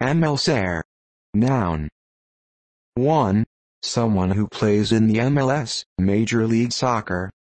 MLSer. Noun. 1. Someone who plays in the MLS, Major League Soccer.